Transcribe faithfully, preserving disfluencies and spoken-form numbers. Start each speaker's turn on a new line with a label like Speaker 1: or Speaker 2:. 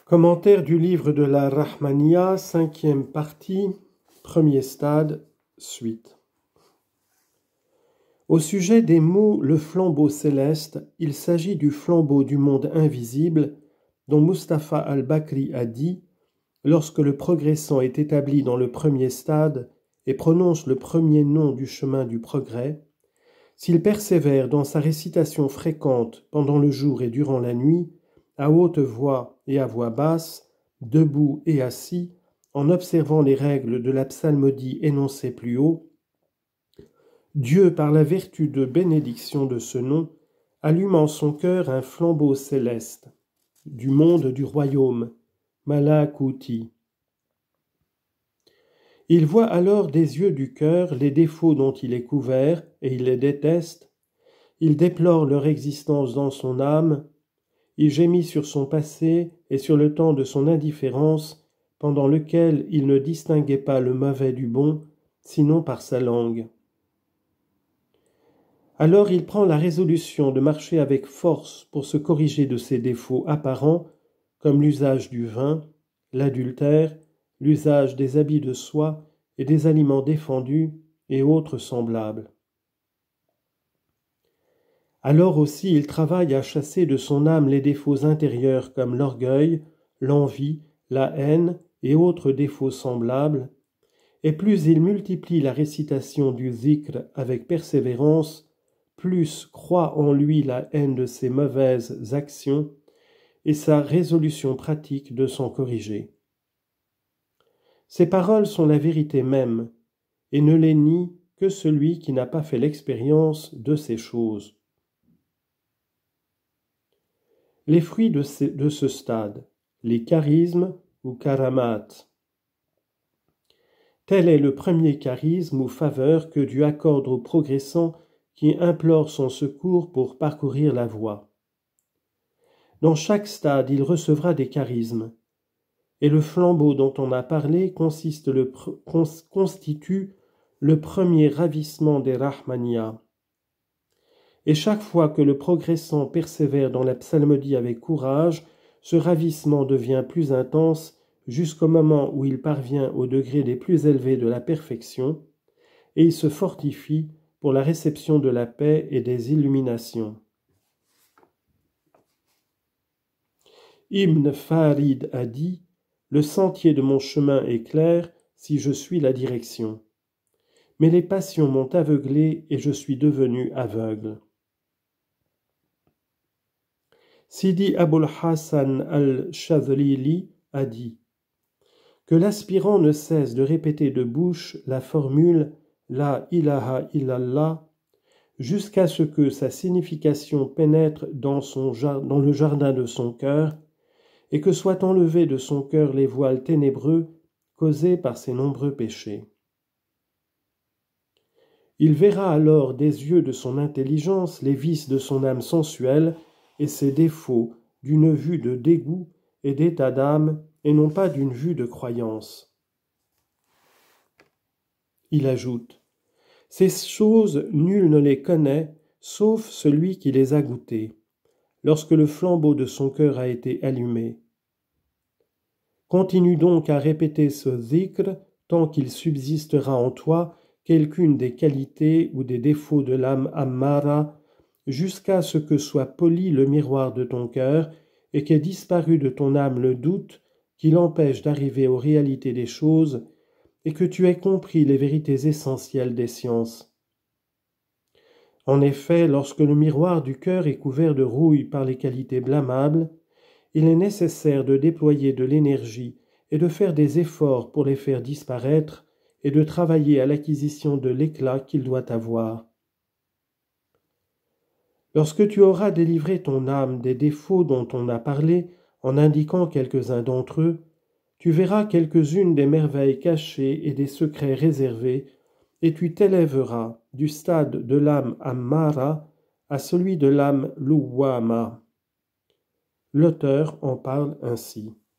Speaker 1: Commentaire du livre de la Rahmaniya, cinquième partie, premier stade, suite. Au sujet des mots « le flambeau céleste », il s'agit du flambeau du monde invisible dont Mustapha al-Bakri a dit « Lorsque le progressant est établi dans le premier stade et prononce le premier nom du chemin du progrès, s'il persévère dans sa récitation fréquente pendant le jour et durant la nuit, à haute voix et à voix basse, debout et assis, en observant les règles de la psalmodie énoncées plus haut, Dieu, par la vertu de bénédiction de ce nom, allume en son cœur un flambeau céleste, du monde du royaume, Malakuti. Il voit alors des yeux du cœur les défauts dont il est couvert et il les déteste, il déplore leur existence dans son âme, il gémit sur son passé et sur le temps de son indifférence, pendant lequel il ne distinguait pas le mauvais du bon, sinon par sa langue. Alors il prend la résolution de marcher avec force pour se corriger de ses défauts apparents, comme l'usage du vin, l'adultère, l'usage des habits de soie et des aliments défendus et autres semblables. Alors aussi il travaille à chasser de son âme les défauts intérieurs comme l'orgueil, l'envie, la haine et autres défauts semblables, et plus il multiplie la récitation du zikr avec persévérance, plus croît en lui la haine de ses mauvaises actions et sa résolution pratique de s'en corriger. Ces paroles sont la vérité même, et ne les nie que celui qui n'a pas fait l'expérience de ces choses. Les fruits de ce, de ce stade, les charismes ou karamat. Tel est le premier charisme ou faveur que Dieu accorde au progressant qui implore son secours pour parcourir la voie. Dans chaque stade, il recevra des charismes, et le flambeau dont on a parlé consiste le, constitue le premier ravissement des Rahmaniya. Et chaque fois que le progressant persévère dans la psalmodie avec courage, ce ravissement devient plus intense jusqu'au moment où il parvient au degré des plus élevés de la perfection, et il se fortifie pour la réception de la paix et des illuminations. Ibn Farid a dit « Le sentier de mon chemin est clair si je suis la direction. Mais les passions m'ont aveuglé et je suis devenu aveugle. » Sidi Abul Hassan al-Shadhlili a dit que l'aspirant ne cesse de répéter de bouche la formule « La ilaha illallah » jusqu'à ce que sa signification pénètre dans, son, dans le jardin de son cœur et que soient enlevés de son cœur les voiles ténébreux causés par ses nombreux péchés. Il verra alors des yeux de son intelligence les vices de son âme sensuelle et ses défauts d'une vue de dégoût et d'état d'âme et non pas d'une vue de croyance. Il ajoute « Ces choses, nul ne les connaît, sauf celui qui les a goûtées, lorsque le flambeau de son cœur a été allumé. Continue donc à répéter ce zikr tant qu'il subsistera en toi quelqu'une des qualités ou des défauts de l'âme ammara, jusqu'à ce que soit poli le miroir de ton cœur et qu'ait disparu de ton âme le doute qui l'empêche d'arriver aux réalités des choses et que tu aies compris les vérités essentielles des sciences. En effet, lorsque le miroir du cœur est couvert de rouille par les qualités blâmables, il est nécessaire de déployer de l'énergie et de faire des efforts pour les faire disparaître et de travailler à l'acquisition de l'éclat qu'il doit avoir. Lorsque tu auras délivré ton âme des défauts dont on a parlé en indiquant quelques-uns d'entre eux, tu verras quelques-unes des merveilles cachées et des secrets réservés, et tu t'élèveras du stade de l'âme ammara à celui de l'âme louwama. L'auteur en parle ainsi.